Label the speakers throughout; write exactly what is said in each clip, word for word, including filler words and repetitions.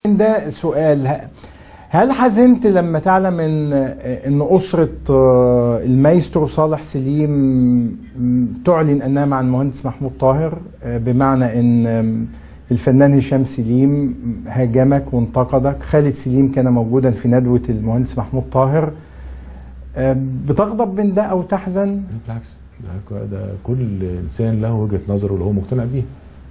Speaker 1: ده سؤال، هل حزنت لما تعلم ان ان اسره المايسترو صالح سليم تعلن انها مع المهندس محمود طاهر، بمعنى ان الفنان هشام سليم هاجمك وانتقدك، خالد سليم كان موجودا في ندوه المهندس محمود طاهر، بتغضب من ده او تحزن؟
Speaker 2: بالعكس، ده, ده كل انسان له وجهه نظره اللي هو مقتنع بيها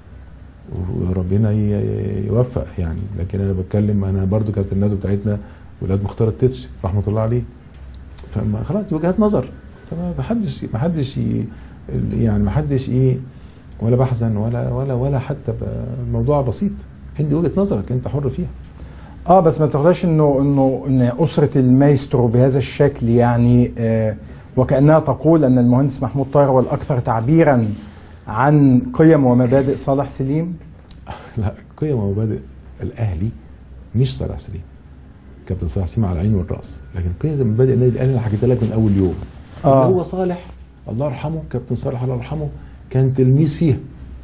Speaker 2: وربنا يوفق يعني. لكن انا بتكلم، انا برضو كانت الندوه بتاعتنا ولاد مختار التتش رحمه الله عليه، فما خلاص دي وجهات نظر، فما حدش ما حدش يعني ما حدش ايه ولا بحزن ولا ولا ولا حتى الموضوع بسيط، انت وجهه نظرك انت حر فيها.
Speaker 1: اه بس ما تاخدهاش انه انه ان اسره المايسترو بهذا الشكل يعني آه وكانها تقول ان المهندس محمود طاهر هو الاكثر تعبيرا عن قيم ومبادئ صالح سليم.
Speaker 2: لا، قيم ومبادئ الاهلي مش صالح سليم. كابتن صالح سليم على العين والراس، لكن قيم ومبادئ النادي الاهلي انا حكيت لك من اول يوم. آه. هو صالح الله يرحمه، كابتن صالح الله يرحمه كان تلميذ فيها.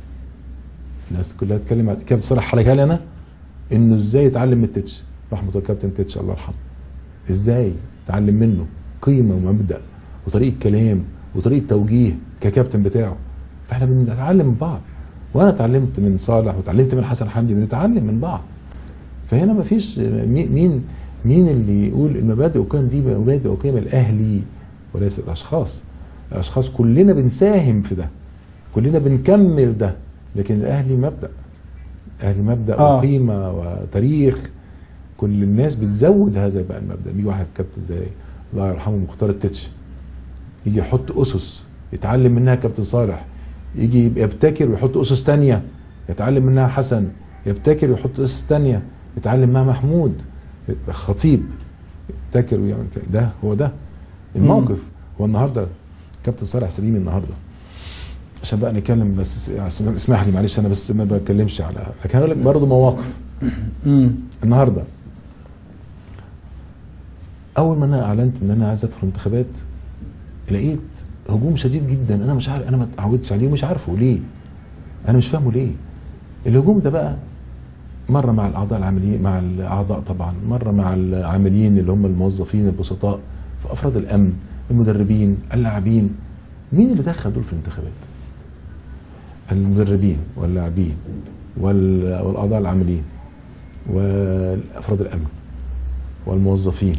Speaker 2: الناس كلها تتكلم عن كابتن صالح، حكى لي انا انه ازاي يتعلم من التتش، رحمه الله كابتن تتش الله يرحمه. ازاي يتعلم منه قيمه ومبدا وطريقه كلام وطريقه توجيه ككابتن بتاعه. فاحنا بنتعلم من بعض، وانا اتعلمت من صالح وتعلمت من حسن حمدي، بنتعلم من بعض. فهنا ما فيش مين مين اللي يقول المبادئ والقيم دي مبادئ وقيم الاهلي وليس الاشخاص. الاشخاص كلنا بنساهم في ده، كلنا بنكمل ده، لكن الاهلي مبدا، الاهلي مبدا آه. وقيمه وتاريخ. كل الناس بتزود هذا بقى المبدا. بيجي واحد كابتن زي الله يرحمه مختار التتش يجي يحط اسس يتعلم منها كابتن صالح، يجي يبقى يبتكر ويحط اسس ثانيه يتعلم منها حسن، يبتكر ويحط اسس ثانيه يتعلم منها محمود خطيب، يبتكر ويعمل كده. ده هو ده الموقف. مم. هو النهارده كابتن صالح سليم النهارده، عشان بقى نتكلم بس اسمح لي معلش، انا بس ما بتكلمش على، لكن هقول لك برضه مواقف.
Speaker 1: مم.
Speaker 2: النهارده اول ما انا اعلنت ان انا عايز ادخل انتخابات لقيت هجوم شديد جدا، انا مش عارف، انا ما اتعودتش عليه ومش عارفه ليه، انا مش فاهمه ليه. الهجوم ده بقى مره مع الاعضاء العاملين، مع الاعضاء طبعا، مره مع العاملين اللي هم الموظفين البسطاء، في افراد الامن، المدربين، اللاعبين. مين اللي دخل دول في الانتخابات؟ المدربين واللاعبين والاعضاء العاملين وافراد الامن والموظفين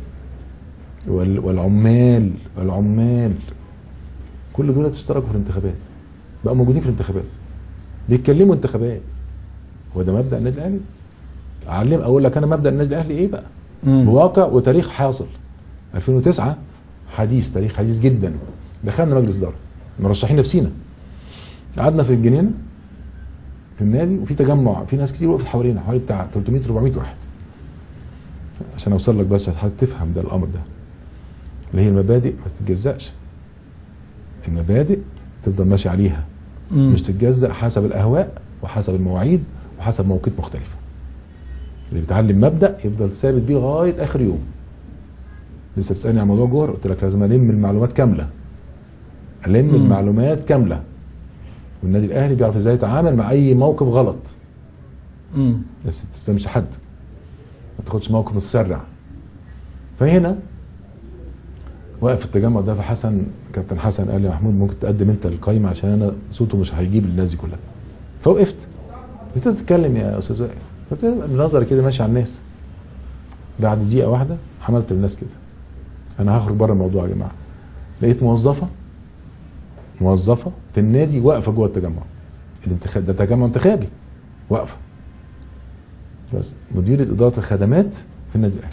Speaker 2: والعمال والعمال كل دول اشتركوا في الانتخابات، بقوا موجودين في الانتخابات، بيتكلموا انتخابات. هو ده مبدا النادي الاهلي؟ اعلم اقول لك انا مبدا النادي الاهلي ايه بقى؟ مم. بواقع وتاريخ حاصل. ألفين وتسعة حديث، تاريخ حديث جدا. دخلنا مجلس اداره مرشحين نفسينا، قعدنا في الجنينه في النادي، وفي تجمع، في ناس كتير وقفت حوالينا، حوالي بتاع ثلاثمية أربعمية واحد، عشان اوصل لك بس عشان تفهم ده الامر ده، اللي هي المبادئ ما تتجزأش. المبادئ تفضل ماشي عليها، مم. مش تتجزأ حسب الاهواء وحسب المواعيد وحسب مواقيت مختلفه. اللي بيتعلم مبدأ يفضل ثابت بيه لغايه اخر يوم. لسه بتسالني عن موضوع جوهر، قلت لك لازم الم المعلومات كامله، الم مم. المعلومات كامله. والنادي الاهلي بيعرف ازاي يتعامل مع اي موقف غلط.
Speaker 1: امم
Speaker 2: بس ما تستلمش حد، ما تاخدش موقف متسرع. فهنا واقف التجمع ده، فحسن كابتن حسن قال لي يا محمود ممكن تقدم انت القايمه عشان انا صوته مش هيجيب للناس دي كلها. فوقفت، انت تتكلم يا استاذ وائل، قلت بنظري كده ماشي على الناس. بعد دقيقه واحده عملت للناس كده، انا هخرج بره الموضوع يا جماعه. لقيت موظفه موظفه في النادي واقفه جوه التجمع الانتخاب ده، تجمع انتخابي، واقفه بس مديره اداره الخدمات في النادي الاهلي.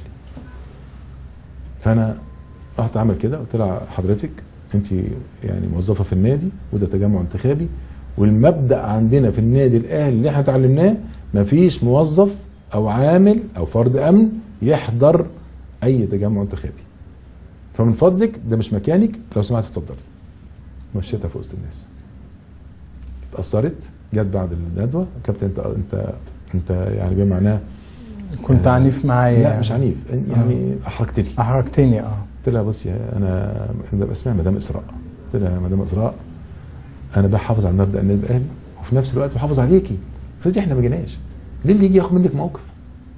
Speaker 2: فانا رحت اعمل كده، قلت لها حضرتك انت يعني موظفه في النادي وده تجمع انتخابي، والمبدا عندنا في النادي الاهلي اللي احنا اتعلمناه مفيش موظف او عامل او فرد امن يحضر اي تجمع انتخابي. فمن فضلك ده مش مكانك، لو سمحت اتفضلي. مشيتها في وسط الناس، اتأثرت، جت بعد الندوه كابتن انت انت انت يعني بما معناه
Speaker 1: كنت آه عنيف معايا.
Speaker 2: لا مش عنيف يعني، آه. احرجتني
Speaker 1: احرجتني اه
Speaker 2: قلت لها بصي انا اسمها مدام اسراء، قلت لها يا مدام اسراء انا بحافظ على مبدا النادي الاهلي وفي نفس الوقت بحافظ عليكي، فدي احنا ما جيناش ليه اللي يجي ياخد منك موقف؟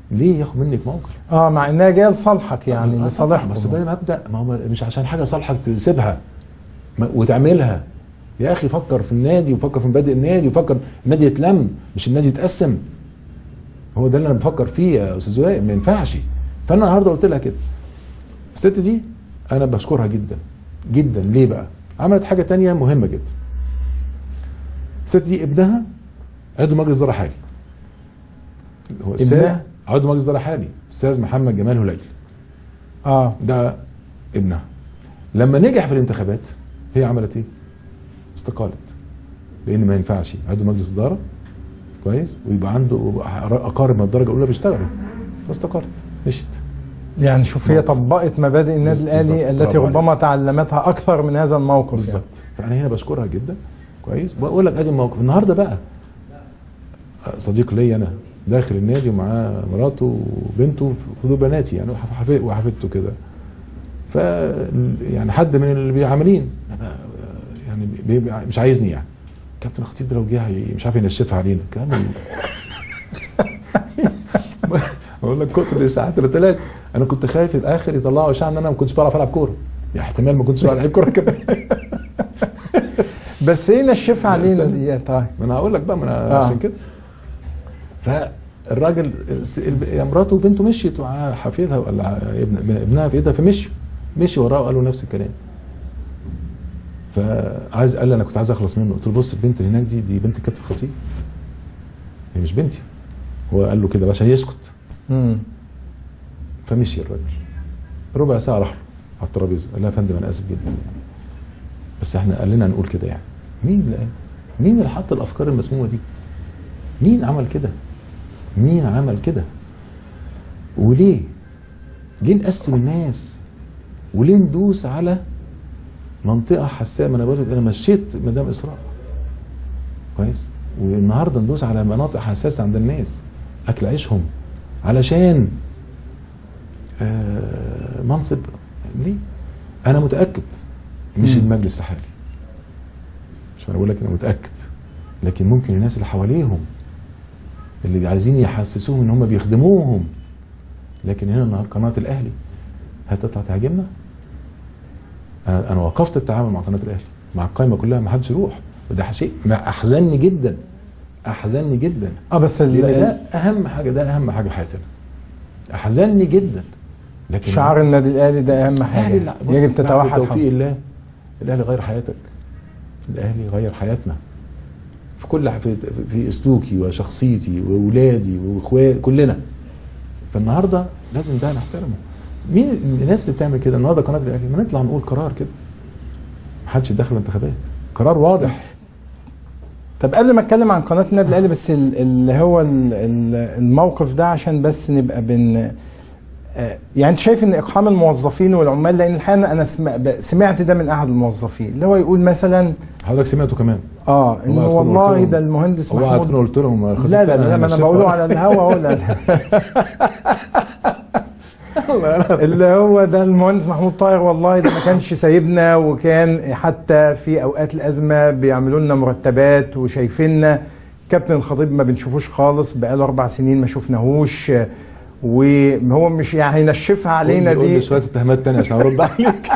Speaker 2: ليه ياخد منك موقف؟
Speaker 1: اه مع انها جايه لصالحك يعني
Speaker 2: آه
Speaker 1: لصالحكم.
Speaker 2: بس ده مبدا، ما هو مش عشان حاجه صالحك تسيبها وتعملها. يا اخي فكر في النادي وفكر في مبادئ النادي وفكر النادي يتلم مش النادي يتقسم. هو ده اللي انا بفكر فيه يا استاذ وائل، ما ينفعش. فانا النهارده قلت لها كده. الست دي انا بشكرها جدا جدا. ليه بقى؟ عملت حاجه تانية مهمه جدا. الست دي ابنها عضو مجلس اداره حالي. هو
Speaker 1: ابنها
Speaker 2: عضو مجلس اداره حالي استاذ محمد جمال هليل.
Speaker 1: اه
Speaker 2: ده ابنها. لما نجح في الانتخابات هي عملت ايه؟ استقالت. لان ما ينفعش عضو مجلس اداره كويس ويبقى عنده اقارب من الدرجه الاولى بيشتغلوا. فاستقالت مشيت.
Speaker 1: يعني شوف هي طبقت مبادئ النادي الاهلي التي ربما تعلمتها اكثر من هذا الموقف.
Speaker 2: بالظبط
Speaker 1: يعني.
Speaker 2: فانا هنا بشكرها جدا كويس. وبقول لك ادي الموقف النهارده بقى. صديق لي انا داخل النادي ومعاه مراته وبنته ودول بناتي يعني وحفيدته كده. ف يعني حد من اللي بيعملين يعني بي مش عايزني يعني. كابتن الخطيب ده لو جه مش عارف ينشفها علينا الكلام. بقول لك كتر الاشاعات اللي طلعت انا كنت خايف الاخر يطلعوا اشاعه ان انا ما كنتش بعرف العب كوره. يعني احتمال ما كنتش بعرف العب كوره كمان.
Speaker 1: بس ايه نشفها علينا دي؟ طيب
Speaker 2: ما انا هقول لك بقى ما انا آه. عشان كده. فالراجل مراته وبنته مشيت ومعاها حفيدها ولا ابن ابنها في ايدها فمشي مشي وراه وقالوا نفس الكلام. فعايز قال لي انا كنت عايز اخلص منه. قلت له بص البنت اللي هناك دي دي بنت الكابتن الخطيب. هي مش بنتي. هو قال له كده عشان يسكت.
Speaker 1: امم
Speaker 2: فمشي الراجل. ربع ساعه راح له على الترابيزه قال له يا فندم انا اسف جدا بس احنا قال لنا نقول كده يعني. مين اللي قال؟ مين اللي حط الافكار المسمومه دي؟ مين عمل كده؟ مين عمل كده؟ وليه؟ ليه نقسم الناس؟ وليه ندوس على منطقه حساسه؟ ما انا بقول انا مشيت مدام اسراء كويس والنهارده ندوس على مناطق حساسه عند الناس اكل عيشهم علشان آه منصب. ليه؟ انا متاكد مش المجلس الحالي مش انا بقول لك انا متاكد لكن ممكن الناس اللي حواليهم اللي عايزين يحسسوهم ان هم بيخدموهم. لكن هنا النهارده قناه الاهلي هتطلع تهاجمنا. انا انا وقفت التعامل مع قناه الاهلي مع القائمه كلها ما حدش يروح وده شيء احزنني جدا احزنني جدا.
Speaker 1: اه بس
Speaker 2: ده اهم حاجه ده اهم حاجه في حياتنا. احزنني جدا. لكن
Speaker 1: شعار النادي الاهلي ده اهم حاجه يجب تتوحد
Speaker 2: توفيق الله. الاهلي غير حياتك. الاهلي غير حياتنا في كل في, في اسلوكي وشخصيتي واولادي واخواتي كلنا. فالنهارده لازم ده نحترمه. مين الناس اللي بتعمل كده النهارده؟ قناه الاهلي ما نطلع نقول قرار كده ما حدش يتدخل الانتخابات قرار واضح.
Speaker 1: طب قبل ما اتكلم عن قناه النادي الاهلي بس اللي هو الموقف ده عشان بس نبقى بن يعني انت شايف ان اقحام الموظفين والعمال لان الحقيقه انا سمعت ده من احد الموظفين اللي هو يقول مثلا
Speaker 2: حضرتك سمعته كمان
Speaker 1: اه انه والله ده المهندس
Speaker 2: محمود هو هتكون قلت لهم
Speaker 1: لا لا لا ما انا بقوله على الهوا اهو. اللي هو ده المهندس محمود طاهر والله ده ما كانش سايبنا وكان حتى في اوقات الازمه بيعملوا لنا مرتبات وشايفيننا. كابتن الخطيب ما بنشوفوش خالص بقاله اربع سنين ما شفناهوش وهو مش يعني هينشفها علينا دي.
Speaker 2: قول لي شويه اتهامات ثانيه عشان ارد عليك.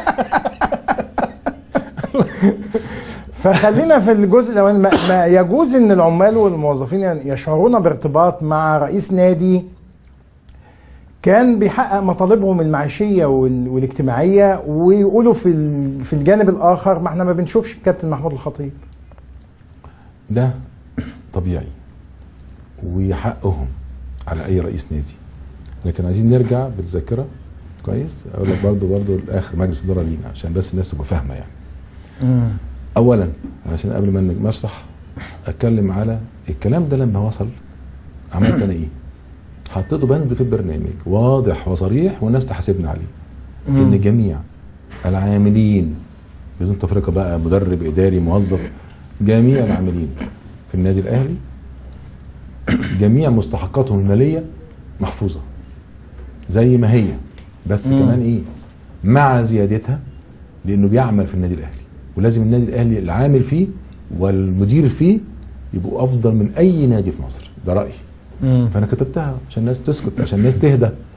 Speaker 1: فخلينا في الجزء الاولاني. ما يجوز ان العمال والموظفين يشعرون بارتباط مع رئيس نادي كان بيحقق مطالبهم المعيشيه والاجتماعيه ويقولوا في في الجانب الاخر ما احنا ما بنشوفش الكابتن محمود الخطيب.
Speaker 2: ده طبيعي وحقهم على اي رئيس نادي. لكن عايزين نرجع بالذاكره كويس. اقول لك برضه برضه الاخر مجلس اداره لينا عشان بس الناس تبقى فاهمه يعني.
Speaker 1: امم
Speaker 2: اولا علشان قبل ما نشرح اتكلم على الكلام ده لما وصل عملت انا ايه؟ حطيته بند في البرنامج واضح وصريح والناس تحاسبنا عليه. مم. ان جميع العاملين بدون تفرقه بقى مدرب اداري موظف جميع العاملين في النادي الاهلي جميع مستحقاتهم الماليه محفوظه زي ما هي بس مم. كمان ايه؟ مع زيادتها لانه بيعمل في النادي الاهلي ولازم النادي الاهلي العامل فيه والمدير فيه يبقوا افضل من اي نادي في مصر. ده رايي
Speaker 1: مم.
Speaker 2: فانا كتبتها عشان الناس تسكت، عشان الناس تهدى.